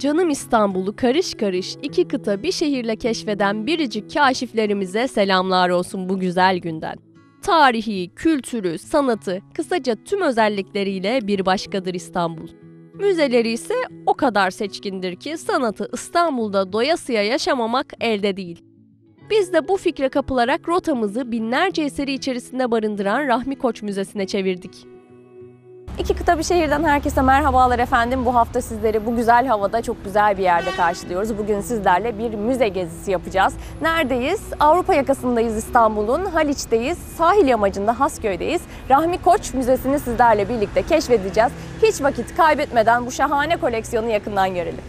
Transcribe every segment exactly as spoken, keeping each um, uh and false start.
canım İstanbul'u karış karış iki kıta bir şehirle keşfeden biricik kaşiflerimize selamlar olsun bu güzel günden. Tarihi, kültürü, sanatı, kısaca tüm özellikleriyle bir başkadır İstanbul. Müzeleri ise o kadar seçkindir ki sanatı İstanbul'da doyasıya yaşamamak elde değil. Biz de bu fikre kapılarak rotamızı binlerce eseri içerisinde barındıran Rahmi Koç Müzesi'ne çevirdik. İki kıta bir şehirden herkese merhabalar efendim. Bu hafta sizleri bu güzel havada çok güzel bir yerde karşılıyoruz. Bugün sizlerle bir müze gezisi yapacağız. Neredeyiz? Avrupa yakasındayız İstanbul'un. Haliç'teyiz. Sahil yamacında Hasköy'deyiz. Rahmi Koç Müzesi'ni sizlerle birlikte keşfedeceğiz. Hiç vakit kaybetmeden bu şahane koleksiyonu yakından görelim.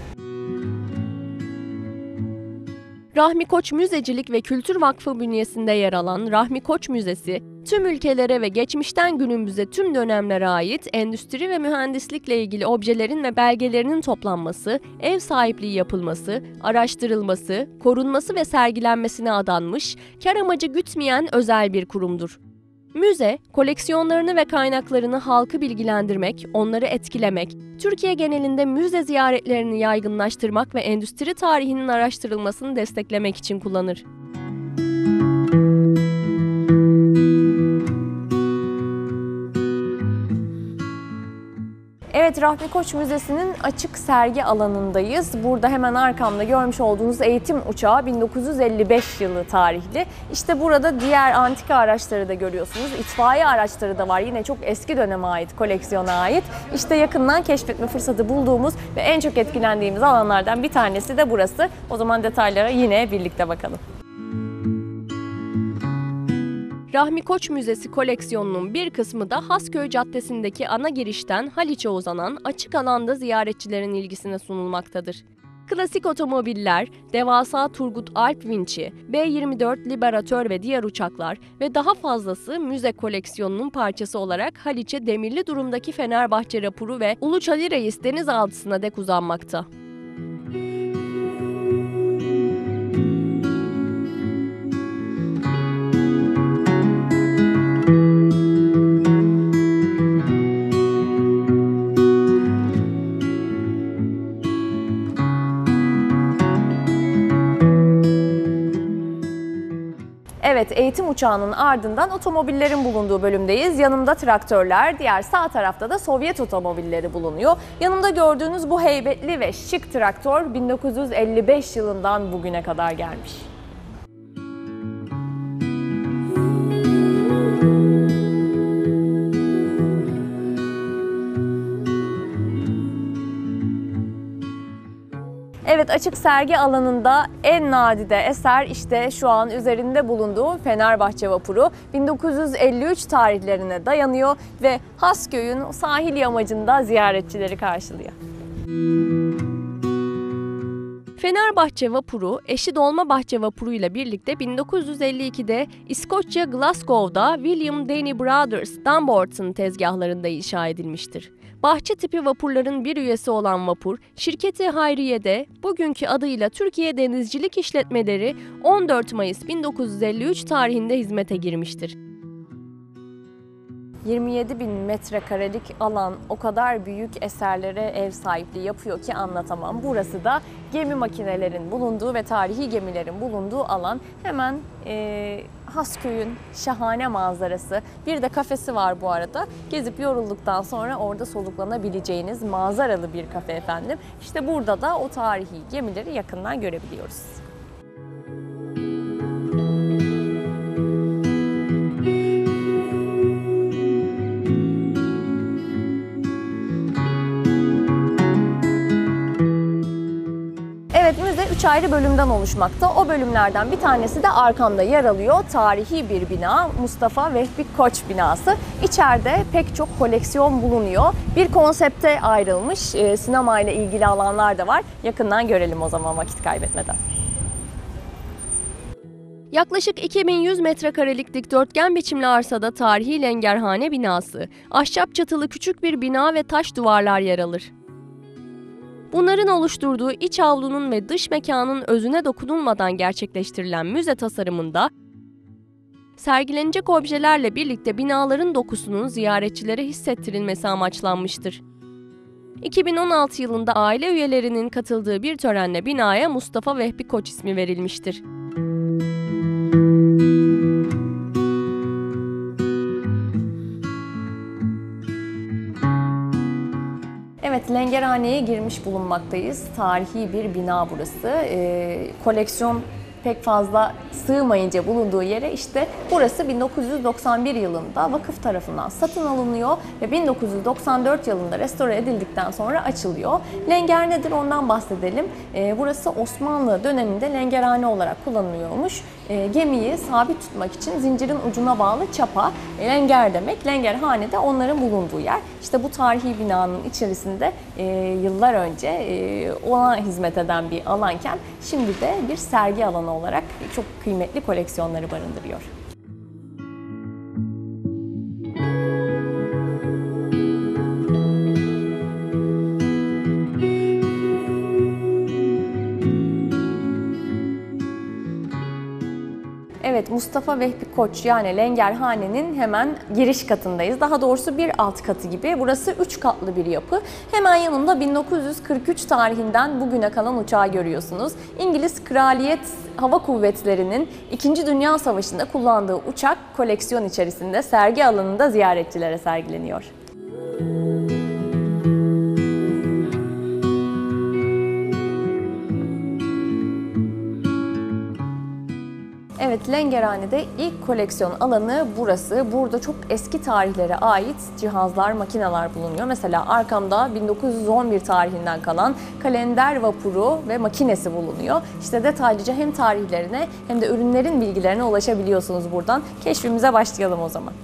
Rahmi Koç Müzecilik ve Kültür Vakfı bünyesinde yer alan Rahmi Koç Müzesi, tüm ülkelere ve geçmişten günümüze tüm dönemlere ait endüstri ve mühendislikle ilgili objelerin ve belgelerinin toplanması, ev sahipliği yapılması, araştırılması, korunması ve sergilenmesine adanmış, kar amacı gütmeyen özel bir kurumdur. Müze, koleksiyonlarını ve kaynaklarını halkı bilgilendirmek, onları etkilemek, Türkiye genelinde müze ziyaretlerini yaygınlaştırmak ve endüstri tarihinin araştırılmasını desteklemek için kullanır. Evet, Rahmi Koç Müzesi'nin açık sergi alanındayız. Burada hemen arkamda görmüş olduğunuz eğitim uçağı bin dokuz yüz elli beş yılı tarihli. İşte burada diğer antika araçları da görüyorsunuz. İtfaiye araçları da var. Yine çok eski döneme ait, koleksiyona ait. İşte yakından keşfetme fırsatı bulduğumuz ve en çok etkilendiğimiz alanlardan bir tanesi de burası. O zaman detaylara yine birlikte bakalım. Rahmi Koç Müzesi koleksiyonunun bir kısmı da Hasköy Caddesi'ndeki ana girişten Haliç'e uzanan açık alanda ziyaretçilerin ilgisine sunulmaktadır. Klasik otomobiller, devasa Turgut Alp vinçi, B yirmi dört Liberatör ve diğer uçaklar ve daha fazlası müze koleksiyonunun parçası olarak Haliç'e demirli durumdaki Fenerbahçe rapuru ve Uluç Ali Reis denizaltısına dek uzanmakta. Evet, eğitim uçağının ardından otomobillerin bulunduğu bölümdeyiz. Yanımda traktörler, diğer sağ tarafta da Sovyet otomobilleri bulunuyor. Yanımda gördüğünüz bu heybetli ve şık traktör bin dokuz yüz elli beş yılından bugüne kadar gelmiş. Evet, açık sergi alanında en nadide eser işte şu an üzerinde bulunduğu Fenerbahçe vapuru. bin dokuz yüz elli üç tarihlerine dayanıyor ve Hasköy'ün sahil yamacında ziyaretçileri karşılıyor. Fenerbahçe vapuru, eşi Dolmabahçe vapuru ile birlikte bin dokuz yüz elli ikide İskoçya Glasgow'da William Denny Brothers Dumbarton tezgahlarında inşa edilmiştir. Bahçe tipi vapurların bir üyesi olan vapur, şirketi Hayriye'de bugünkü adıyla Türkiye Denizcilik İşletmeleri on dört Mayıs bin dokuz yüz elli üç tarihinde hizmete girmiştir. yirmi yedi bin metrekarelik alan o kadar büyük eserlere ev sahipliği yapıyor ki anlatamam. Burası da gemi makinelerin bulunduğu ve tarihi gemilerin bulunduğu alan. Hemen e, Hasköy'ün şahane manzarası. Bir de kafesi var bu arada. Gezip yorulduktan sonra orada soluklanabileceğiniz manzaralı bir kafe efendim. İşte burada da o tarihi gemileri yakından görebiliyoruz. Evet, müze üç ayrı bölümden oluşmakta. O bölümlerden bir tanesi de arkamda yer alıyor. Tarihi bir bina, Mustafa Vehbi Koç binası. İçeride pek çok koleksiyon bulunuyor. Bir konsepte ayrılmış, e, sinema ile ilgili alanlar da var. Yakından görelim o zaman vakit kaybetmeden. Yaklaşık iki bin yüz metrekarelik dikdörtgen biçimli arsada tarihi lengerhane binası, ahşap çatılı küçük bir bina ve taş duvarlar yer alır. Bunların oluşturduğu iç avlunun ve dış mekanın özüne dokunulmadan gerçekleştirilen müze tasarımında, sergilenecek objelerle birlikte binaların dokusunun ziyaretçilere hissettirilmesi amaçlanmıştır. iki bin on altı yılında aile üyelerinin katıldığı bir törenle binaya Mustafa Vehbi Koç ismi verilmiştir. Evet, Lengerhane'ye girmiş bulunmaktayız. Tarihi bir bina burası. Ee, koleksiyon pek fazla sığmayınca bulunduğu yere işte burası bin dokuz yüz doksan bir yılında vakıf tarafından satın alınıyor ve bin dokuz yüz doksan dört yılında restore edildikten sonra açılıyor. Lenger nedir ondan bahsedelim. Ee, burası Osmanlı döneminde lengerhane olarak kullanılıyormuş. Ee, gemiyi sabit tutmak için zincirin ucuna bağlı çapa, e, lenger demek. Lengerhane de onların bulunduğu yer. İşte bu tarihi binanın içerisinde e, yıllar önce e, ona hizmet eden bir alanken şimdi de bir sergi alanı olarak çok kıymetli koleksiyonları barındırıyor. Evet, Mustafa Vehbi Koç yani Lengerhane'nin hemen giriş katındayız. Daha doğrusu bir alt katı gibi. Burası üç katlı bir yapı. Hemen yanında bin dokuz yüz kırk üç tarihinden bugüne kalan uçağı görüyorsunuz. İngiliz Kraliyet Hava Kuvvetleri'nin İkinci Dünya Savaşı'nda kullandığı uçak koleksiyon içerisinde sergi alanında ziyaretçilere sergileniyor. Evet, Lengerhane'de ilk koleksiyon alanı burası. Burada çok eski tarihlere ait cihazlar, makineler bulunuyor. Mesela arkamda bin dokuz yüz on bir tarihinden kalan kalender vapuru ve makinesi bulunuyor. İşte detaylıca hem tarihlerine hem de ürünlerin bilgilerine ulaşabiliyorsunuz buradan. Keşfimize başlayalım o zaman.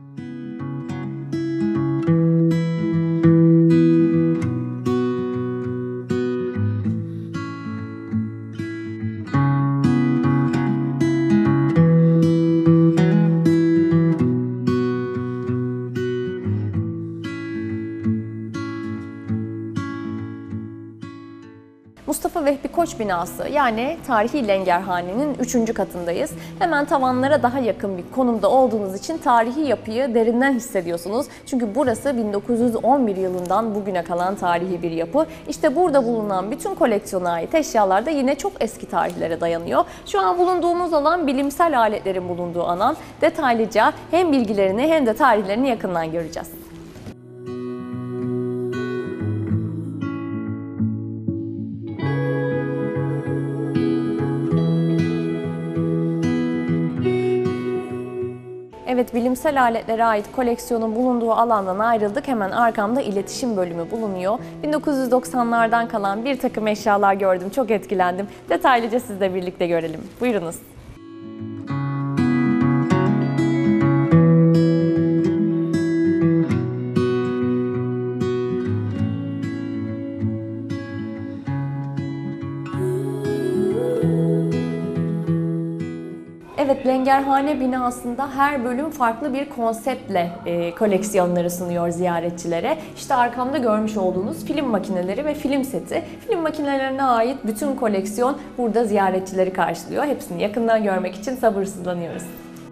Mustafa Vehbi Koç binası yani tarihi Lengerhane'nin üçüncü katındayız. Hemen tavanlara daha yakın bir konumda olduğunuz için tarihi yapıyı derinden hissediyorsunuz. Çünkü burası bin dokuz yüz on bir yılından bugüne kalan tarihi bir yapı. İşte burada bulunan bütün koleksiyona ait eşyalar da yine çok eski tarihlere dayanıyor. Şu an bulunduğumuz alan bilimsel aletlerin bulunduğu alan. Detaylıca hem bilgilerini hem de tarihlerini yakından göreceğiz. Evet, bilimsel aletlere ait koleksiyonun bulunduğu alandan ayrıldık. Hemen arkamda iletişim bölümü bulunuyor. bin dokuz yüz doksanlardan kalan bir takım eşyalar gördüm. Çok etkilendim. Detaylıca sizle birlikte görelim. Buyurunuz. Evet, Lengerhane binasında her bölüm farklı bir konseptle e, koleksiyonları sunuyor ziyaretçilere. İşte arkamda görmüş olduğunuz film makineleri ve film seti. Film makinelerine ait bütün koleksiyon burada ziyaretçileri karşılıyor. Hepsini yakından görmek için sabırsızlanıyoruz.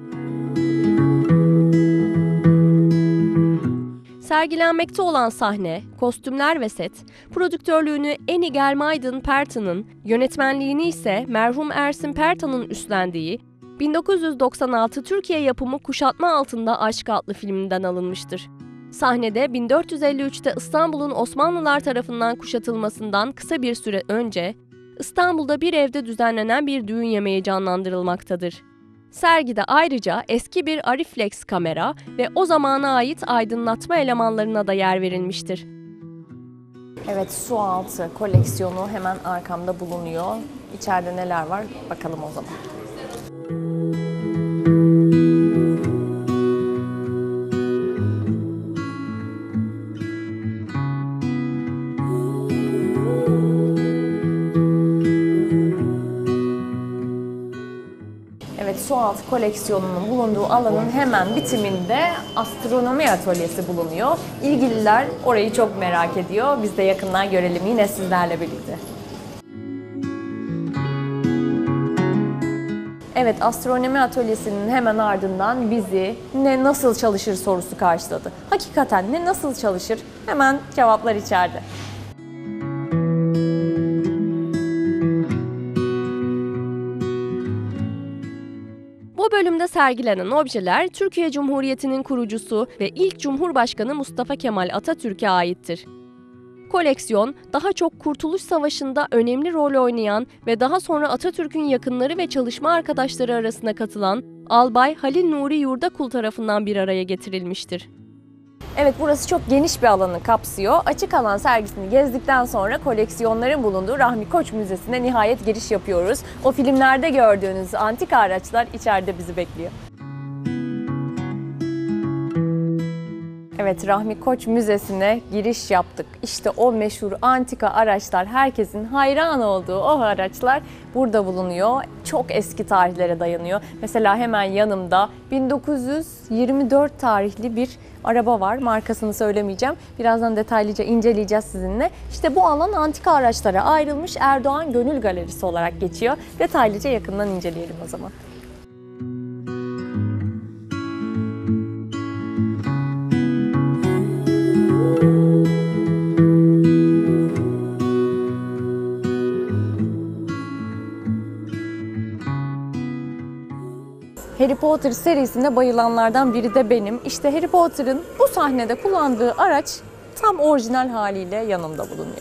Sergilenmekte olan sahne, kostümler ve set, prodüktörlüğünü Eni Gelmaydın Pertan'ın, yönetmenliğini ise merhum Ersin Pertan'ın üstlendiği bin dokuz yüz doksan altı Türkiye yapımı Kuşatma Altında Aşk adlı filminden alınmıştır. Sahnede bin dört yüz elli üçte İstanbul'un Osmanlılar tarafından kuşatılmasından kısa bir süre önce İstanbul'da bir evde düzenlenen bir düğün yemeği canlandırılmaktadır. Sergide ayrıca eski bir Arriflex kamera ve o zamana ait aydınlatma elemanlarına da yer verilmiştir. Evet, su altı koleksiyonu hemen arkamda bulunuyor. İçeride neler var bakalım o zaman. Evet, sualtı koleksiyonunun bulunduğu alanın hemen bitiminde astronomi atölyesi bulunuyor. İlgililer orayı çok merak ediyor. Biz de yakından görelim yine sizlerle birlikte. Evet, astronomi atölyesinin hemen ardından bizi ne nasıl çalışır sorusu karşıladı. Hakikaten ne nasıl çalışır? Hemen cevaplar içeride. Bu bölümde sergilenen objeler Türkiye Cumhuriyeti'nin kurucusu ve ilk Cumhurbaşkanı Mustafa Kemal Atatürk'e aittir. Koleksiyon, daha çok Kurtuluş Savaşı'nda önemli rol oynayan ve daha sonra Atatürk'ün yakınları ve çalışma arkadaşları arasına katılan Albay Halil Nuri Yurdakul tarafından bir araya getirilmiştir. Evet, burası çok geniş bir alanı kapsıyor. Açık alan sergisini gezdikten sonra koleksiyonların bulunduğu Rahmi Koç Müzesi'ne nihayet giriş yapıyoruz. O filmlerde gördüğünüz antika araçlar içeride bizi bekliyor. Evet, Rahmi Koç Müzesi'ne giriş yaptık. İşte o meşhur antika araçlar, herkesin hayran olduğu o araçlar burada bulunuyor. Çok eski tarihlere dayanıyor. Mesela hemen yanımda bin dokuz yüz yirmi dört tarihli bir araba var. Markasını söylemeyeceğim. Birazdan detaylıca inceleyeceğiz sizinle. İşte bu alan antika araçlara ayrılmış Erdoğan Gönül Galerisi olarak geçiyor. Detaylıca yakından inceleyelim o zaman. Harry Potter serisine bayılanlardan biri de benim. İşte Harry Potter'ın bu sahnede kullandığı araç tam orijinal haliyle yanımda bulunuyor.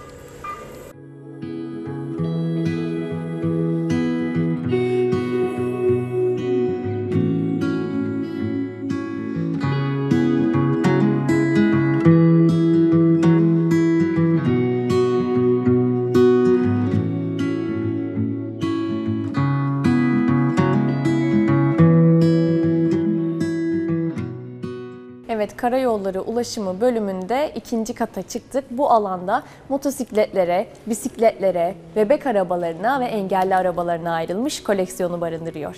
Evet, karayolları ulaşımı bölümünde ikinci kata çıktık. Bu alanda motosikletlere, bisikletlere, bebek arabalarına ve engelli arabalarına ayrılmış koleksiyonu barındırıyor.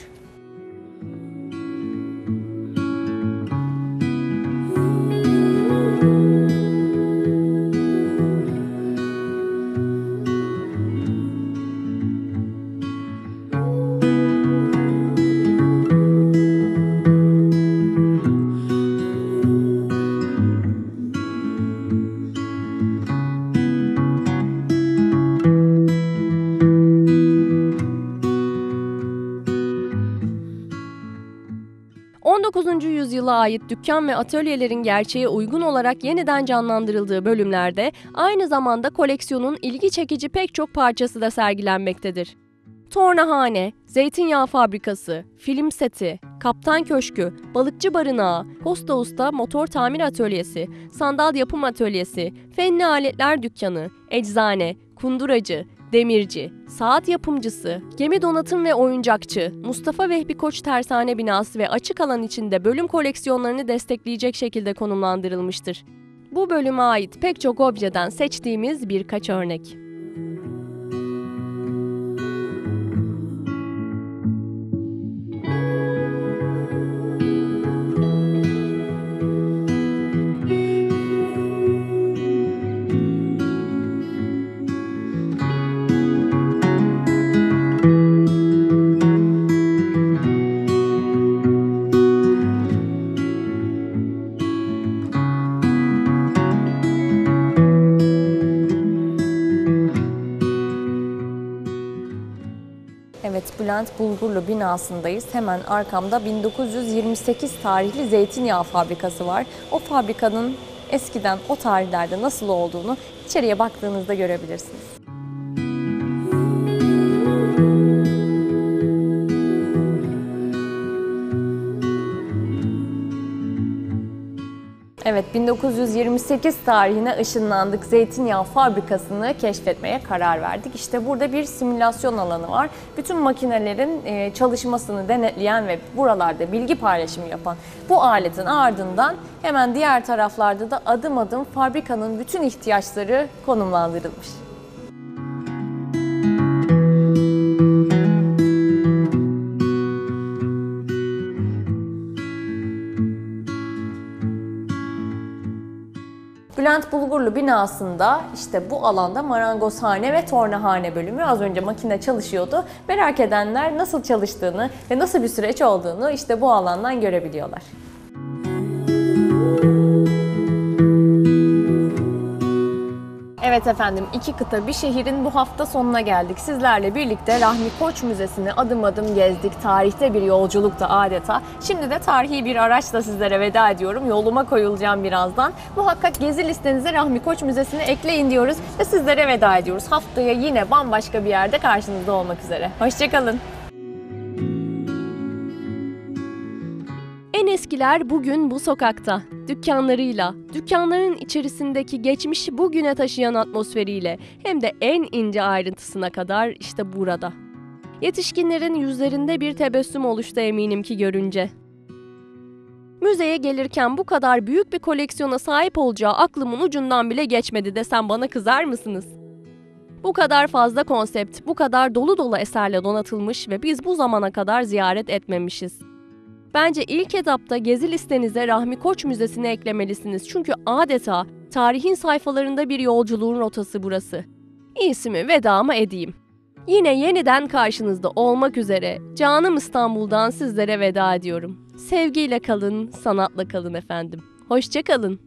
on dokuzuncu yüzyıla ait dükkan ve atölyelerin gerçeğe uygun olarak yeniden canlandırıldığı bölümlerde aynı zamanda koleksiyonun ilgi çekici pek çok parçası da sergilenmektedir. Tornahane, zeytinyağı fabrikası, film seti, kaptan köşkü, balıkçı barınağı, posta usta motor tamir atölyesi, sandal yapım atölyesi, fenli aletler dükkanı, eczane, kunduracı, demirci, saat yapımcısı, gemi donatım ve oyuncakçı, Mustafa Vehbi Koç Tersane binası ve açık alan içinde bölüm koleksiyonlarını destekleyecek şekilde konumlandırılmıştır. Bu bölüme ait pek çok objeden seçtiğimiz birkaç örnek. Evet, Bülent Bulgurlu binasındayız. Hemen arkamda bin dokuz yüz yirmi sekiz tarihli zeytinyağı fabrikası var. O fabrikanın eskiden o tarihlerde nasıl olduğunu içeriye baktığınızda görebilirsiniz. Evet, bin dokuz yüz yirmi sekiz tarihine ışınlandık. Zeytinyağı fabrikasını keşfetmeye karar verdik. İşte burada bir simülasyon alanı var. Bütün makinelerin çalışmasını denetleyen ve buralarda bilgi paylaşımı yapan bu aletin ardından hemen diğer taraflarda da adım adım fabrikanın bütün ihtiyaçları konumlandırılmış. Bülent Bulgurlu binasında işte bu alanda marangozhane ve tornahane bölümü, az önce makine çalışıyordu. Merak edenler nasıl çalıştığını ve nasıl bir süreç olduğunu işte bu alandan görebiliyorlar. Evet efendim, iki kıta bir şehrin bu hafta sonuna geldik. Sizlerle birlikte Rahmi Koç Müzesi'ni adım adım gezdik. Tarihte bir yolculukta adeta. Şimdi de tarihi bir araçla sizlere veda ediyorum. Yoluma koyulacağım birazdan. Muhakkak gezi listenize Rahmi Koç Müzesi'ni ekleyin diyoruz ve sizlere veda ediyoruz. Haftaya yine bambaşka bir yerde karşınızda olmak üzere. Hoşçakalın. En eskiler bugün bu sokakta, dükkanlarıyla, dükkanların içerisindeki geçmişi bugüne taşıyan atmosferiyle hem de en ince ayrıntısına kadar işte burada. Yetişkinlerin yüzlerinde bir tebessüm oluştu eminim ki görünce. Müzeye gelirken bu kadar büyük bir koleksiyona sahip olacağı aklımın ucundan bile geçmedi desem bana kızar mısınız? Bu kadar fazla konsept, bu kadar dolu dolu eserle donatılmış ve biz bu zamana kadar ziyaret etmemişiz. Bence ilk etapta gezi listenize Rahmi Koç Müzesi'ni eklemelisiniz. Çünkü adeta tarihin sayfalarında bir yolculuğun rotası burası. İyisi mi vedamı edeyim. Yine yeniden karşınızda olmak üzere canım İstanbul'dan sizlere veda ediyorum. Sevgiyle kalın, sanatla kalın efendim. Hoşça kalın.